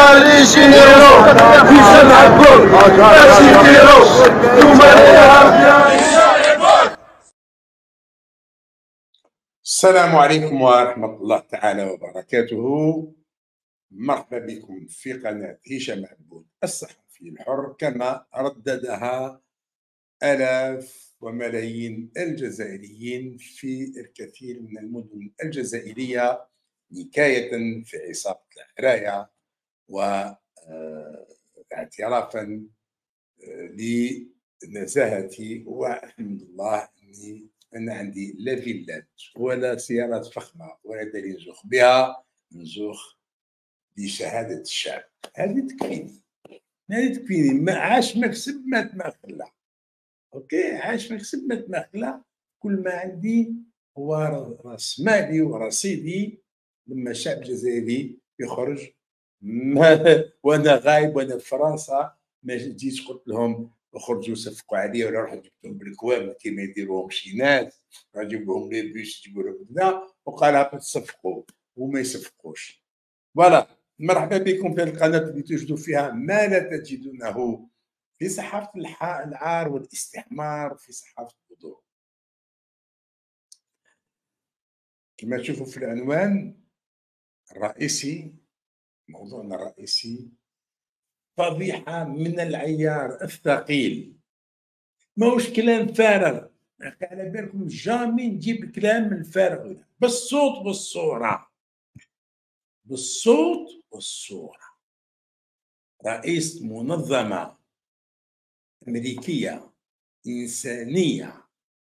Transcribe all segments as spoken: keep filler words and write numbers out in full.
معليش يديروا في سمعكم باش يديروا نتوما. السلام عليكم ورحمة الله تعالى وبركاته. مرحبا بكم في قناة هشام عبود الصحفي الحر، كما رددها آلاف وملايين الجزائريين في الكثير من المدن الجزائرية نكاية في عصابة العراية، واعترافا لنزاهتي. والحمد لله أني أنا عندي لا فيلات ولا سيارات فخمة ولا دليل نزوخ بها، نزوخ بشهادة الشعب. هذه تكفيني، هذه تكفيني. ما عاش ما كسب مات ما خلا. اوكي، عاش ما كسب مات ما خلا. كل ما عندي هو راس مالي ورصيدي لما الشعب الجزائري يخرج وانا غايب وانا في فرنسا. ما جيتش قلت لهم اخرجوا صفقوا عليا ولا روحوا جبتهم بالكوام كيما يديروهم شي ناس، نجيب لهم لي بيش يجيبوا لهم كذا وقال تصفقوا وما يصفقوش. فوالا، مرحبا بكم في القناه اللي تجدوا فيها ما لا تجدونه في صحافه العار والاستحمار، في صحافه الوضوح. كما تشوفوا في العنوان الرئيسي، موضوعنا الرئيسي فضيحه من العيار الثقيل. ماهوش كلام فارغ، على بالكم جامي نجيب الكلام الفارغ، بالصوت والصوره، بالصوت والصوره. رئيس منظمه امريكيه انسانيه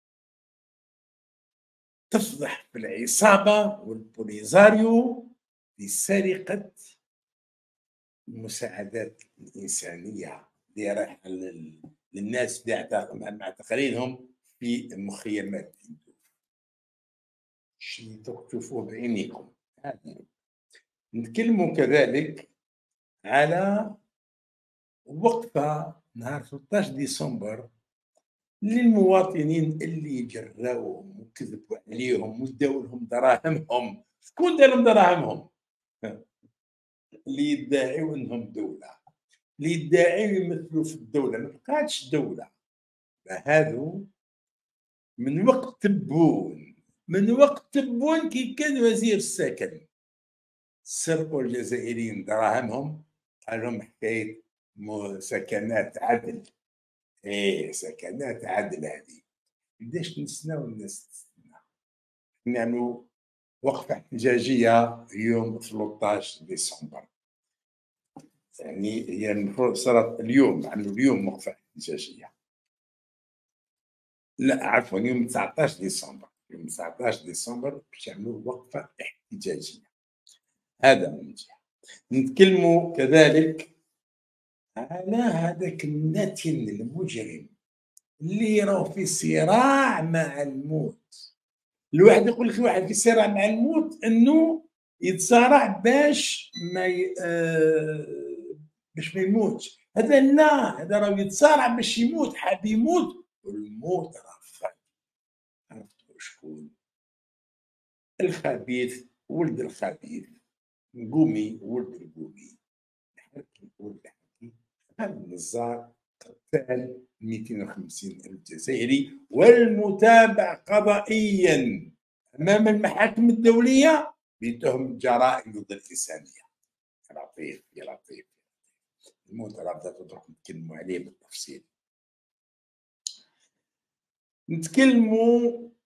تفضح في العصابه والبوليزاريو بسرقه المساعدات الانسانيه اللي رايحه للناس اللي معتقلينهم في مخيمات. شي تشوفوه بعينيكم. نتكلموا كذلك على وقفه نهار ثلاثة عشر ديسمبر للمواطنين اللي جراوهم وكذبوا عليهم وداو لهم دراهمهم. شكون دار لهم دراهمهم؟ اللي يدعيوا انهم دوله، اللي يدعيوا يمثلوا في الدوله. ما بقاتش دوله. هذو من وقت تبون، من وقت تبون كي كان وزير السكن سرقوا الجزائريين دراهمهم. قال لهم حكايه سكنات عدل. ايه، سكنات عدل. هذه قداش نستناو الناس تستنى؟ نعملوا وقفه احتجاجيه يوم ثلاثة عشر ديسمبر، يعني هي المفروض صارت اليوم، عملوا اليوم وقفه احتجاجيه. لا عفوا، يوم تسعة عشر ديسمبر، يوم تسعة عشر ديسمبر باش يعملوا وقفه احتجاجيه. هذا من جهه. نتكلموا كذلك على هذاك النتن المجرم اللي راه في صراع مع الموت. الواحد يقول لك الواحد في صراع مع الموت انه يتصارع باش ما ي... آه... باش ما يموتش. هذا لا، هذا راه يتصارع باش يموت، حاب يموت والموت راه فايت. عرفتوا شكون؟ الخبيث ولد الخبيث، قومي ولد القومي، الحركي ولد الحركي، خالد النزار قتال مئتين وخمسين ألف جزائري والمتابع قضائيا أمام المحاكم الدولية بتهم جرائم ضد الإنسانية. يا لطيف يا لطيف. الموت راه بدات تروح نتكلموا عليه بالتفصيل. نتكلموا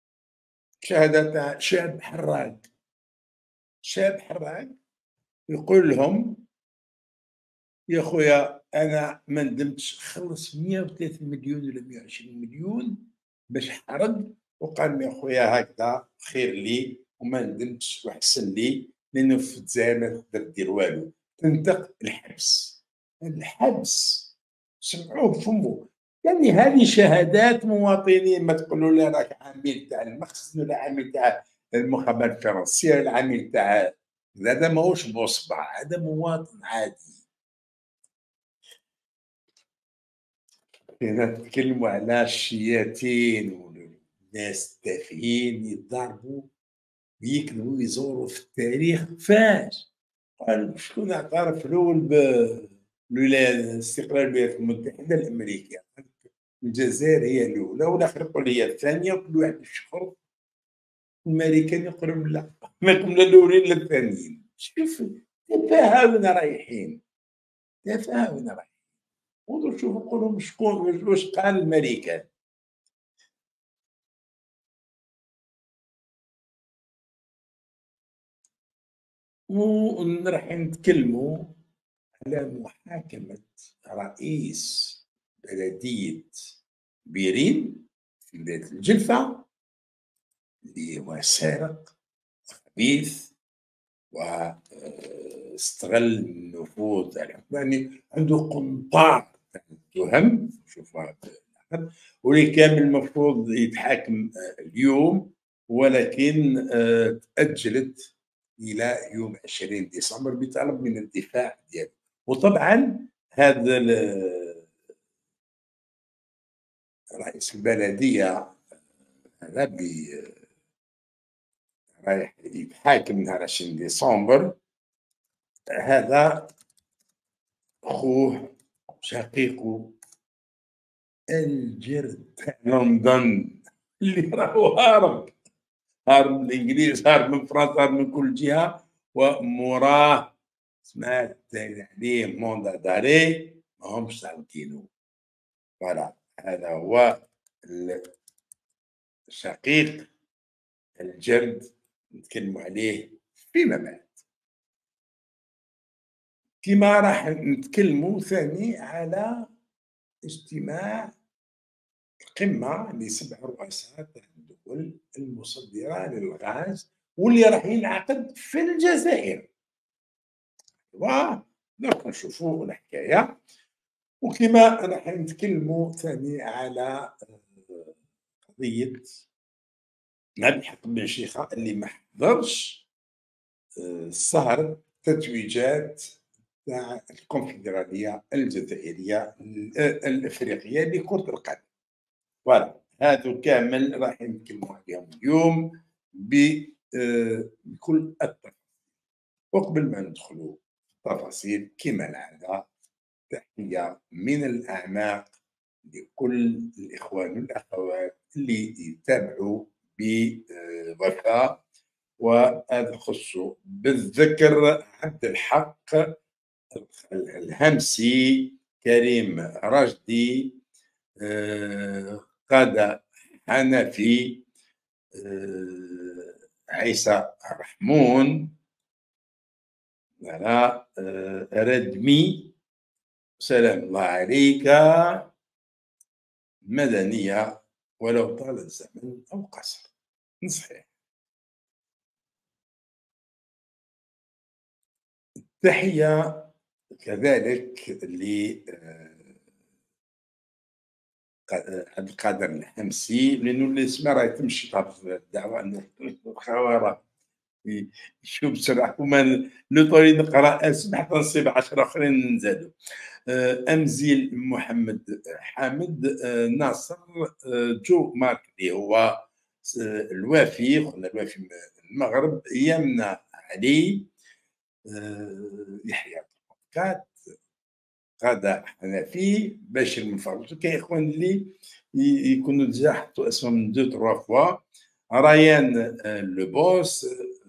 شهادة شاب حراق. شاب حراق يقول لهم يا خويا انا ما ندمتش، خلص مئة وثلاثة مليون ولا مئة وعشرين مليون باش حرق، وقال يا خويا هكذا خير لي وما ندمتش واحسن لي، لانه في الجزائر ما تقدر دير والو، تنطق الحبس. الحبس سمعوه بفمو. يعني هذه شهادات مواطنين. ما تقولوا لا راك عامل تاع المخزن ولا عامل تاع المخابرات الفرنسيه ولا عامل تاع، هذا ماهوش بوصبع، هذا مواطن عادي. هنا نتكلموا على الشياطين والناس التافهين يتضاربوا ويكذبوا ويزوروا في التاريخ. فاش قال شكون اعترف الأول بالولاية استقلال الولايات المتحدة الأمريكية؟ الجزائر هي الأولى، والآخر يقول هي الثانية، وكل واحد يشخر. الأمريكان يقولون لا، ما يقولون لا الأولين لا الثانيين. شوف تفاهة وين رايحين، تفاهة وين رايحين. انظروا شوفوا قولوا شكون واش قال الأمريكان. وراح نتكلموا على محاكمة رئيس بلدية بيرين في ولاية الجلفة، اللي هو سارق خبيث واستغل النفوذ الحكماني، عنده قنطار تاع التهم. شوف هذا، واللي كان المفروض يتحاكم اليوم، ولكن تأجلت إلى يوم عشرين ديسمبر بطلب من الدفاع ديالو. وطبعا هذا رئيس البلدية هذا رايح يتحاكم نهار عشرين ديسمبر، هذا خوه شقيقه الجرد تاع لندن اللي راهو هارب، هارب من الانجليز، هارب من فرنسا، هارب من كل جهه، وموراه سمعت عليه موندا داري ماهمش سالكينو. فوالا هذا هو الشقيق الجرد نتكلموا عليه فيما بعد. كما راح نتكلموا ثاني على اجتماع القمة لسبع رؤساء تاع الدول المصدرة للغاز، واللي راح ينعقد في الجزائر. ودرك نشوفوا الحكاية. وكما راح نتكلموا ثاني على قضية عبد الحق بن شيخة اللي ما حضرش سهر التتويجات تاع الكونفدرالية الجزائرية الافريقية لكرة القدم. فوالا هادو كامل راح نتكلموا عليهم اليوم بكل التفاصيل. وقبل ما ندخلوا في التفاصيل كما العادة، تحية من الأعماق لكل الإخوان والأخوات اللي يتابعوا بوفاء، وهذا خصو بالذكر عبد الحق الهمسي، كريم رشدي، قادة حنفي، عيسى رحمون، ردمي، سلام الله عليك، مدنية ولو طال الزمن أو قصر. صحيح. تحية كذلك ل عبد القادر الحمسي، لأنه الاسم راه تمشي في الدعوة أن الخوارة شوف بصراحة وما لو طريق نقرا اسم حتى نصيب عشرة اخرين نزادوا. امزيل محمد حامد ناصر جو مارك اللي هو الوافي، قلنا الوافي من المغرب، يمنى علي، يحيى كات، غدا حنفي، باشر من فرنسا. كاين اخوان اللي يكونوا ديجا حطوا اسمهم دو تروا فوا، ريان لوبوس،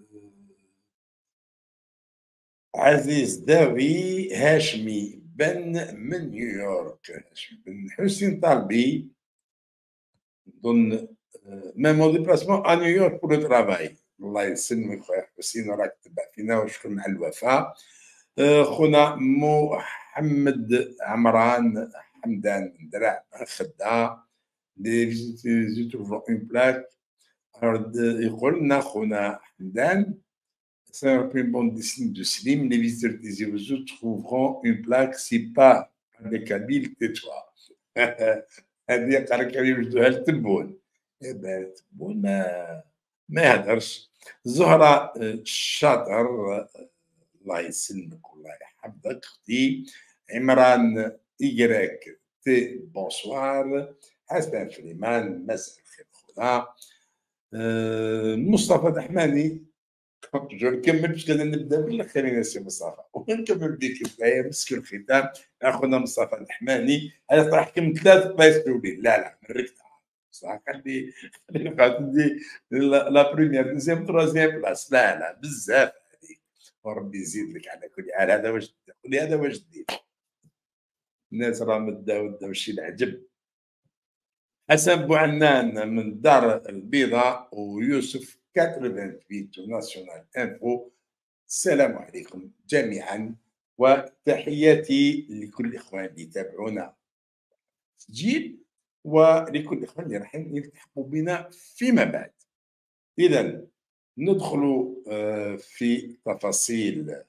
عزيز داوي، هاشمي بن من نيويورك، هاشمي بن حسين طالبي، نظن ميم اون ديبلاسمون ا نيويورك بور لو ترافاي. الله يسلمك خويا حسين، راك تبع فينا وشكر مع الوفاء. خونا محمد عمران حمدان من درع خدا دي زيتو اون بلاك. يقول لنا خونا حمدان c'est une bande dessinée de Slim, les visiteurs des Ivouzous trouveront une plaque si pas des Kabyles, tais-toi. هذه قرا كريم جدوها لتبون. إيه بان تبون ما ما يهدرش. زهرة الشاطر الله يسلمك والله يحفظك اختي. عمران إيكراك تي بونسوار. حسن سليمان مساء الخير خونا. مصطفى دحماني جو نكمل باش كنا نبدا بالاخرين سي مصطفى ونكمل بك انت مسك الختام اخونا مصطفى الحماني. هذا راح كم ثلاث بلايص الاولين، لا لا من ركتها صح. خلي خلي عندي لا بريمير دوزيام تروازيام بلاص، لا لا بزاف هذيك. وربي يزيد لك على كل حال. هذا واش قولي هذا واش دير. الناس راه مداو داو شي العجب. حسن بوعنان من الدار البيضاء ويوسف ثمانية وثمانين ناسيونال انفو. السلام عليكم جميعا وتحياتي لكل الاخوان اللي يتابعونا تسجيل ولكل الاخوان اللي راح يلتحقوا بنا فيما بعد. اذا ندخل في تفاصيل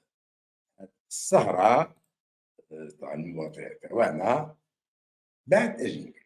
السهره. طبعا المواضيع تاعنا بعد اجي